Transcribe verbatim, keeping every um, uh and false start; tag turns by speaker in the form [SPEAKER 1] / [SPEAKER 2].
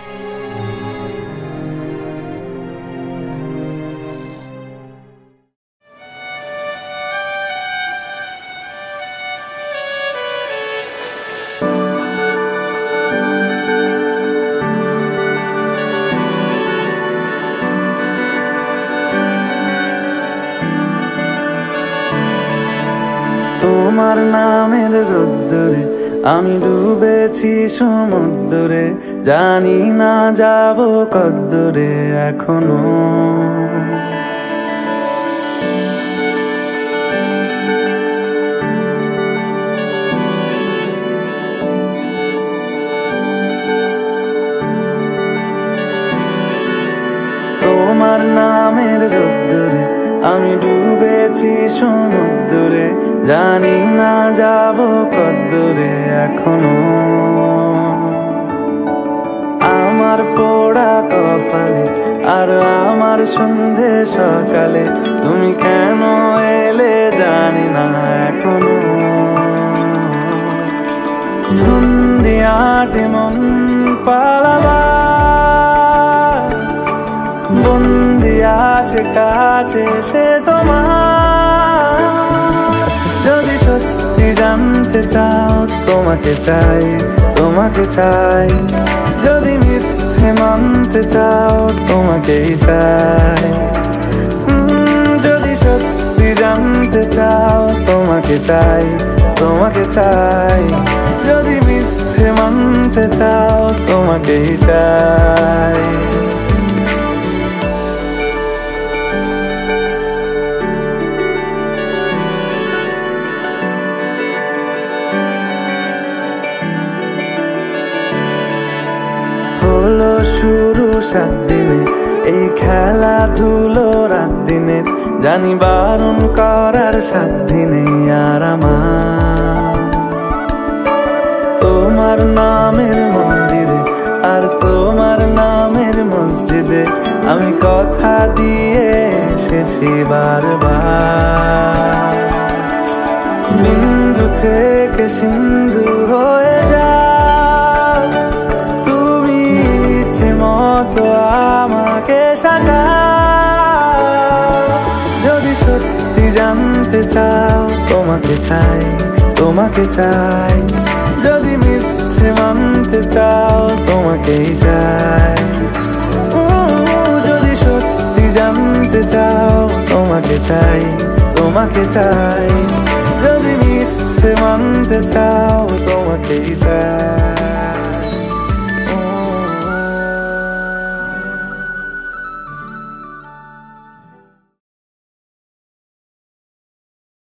[SPEAKER 1] তোমার নামের রোদ্দুরে আমি ডুবেছি সমুদ্রে, জানি না যাব কদ্দুরে এখনো। তোমার নামের রোদ্দুরে আমি ডুবেছি সমুদ্রে, জানি না যাব কদ্দুরে এখনো। আমার পোড়া কপালে আর আমার সন্ধে সকালে তুমি কেন এলে জানি না এখনো। ধুন্দিয়াটে মন পালাবার বন্দি আছে কাছে সে তোমার। যদি সত্যি জানতে চাও তোমাকে চাই, তোমাকে চাই। যদি মিথ্যে মানতে চাও তোমাকেই চাই। যদি সত্যি জানতে চাও তোমাকে চাই, তোমাকে চাই। যদি মিথ্যে মানতে চাও তোমাকেই চাই। হলো শুরু সাত দিনে এই খেলাধুলো রাত দিনের, জানি বারণ করার সাত দিনে আর আমার। তোমার নামের মন্দিরে আর তোমার নামের মসজিদে আমি কথা দিয়ে এসেছি বারবার। বিন্দু থেকে সিন্ধু হয়ে যাও তুমি, ইচ্ছে মতো আমাকে সাজাও। যদি সত্যি জানতে চাও তোমাকে চাই, তোমাকে চাই। যদি মিথ্যে মানতে চাও তোমাকেই চাই। যদি সত্যি জানতে চাও তোমাকে চাই, তোমাকে চাই। যদি মিথ্যে মানতে চাও তোমাকেই চাই।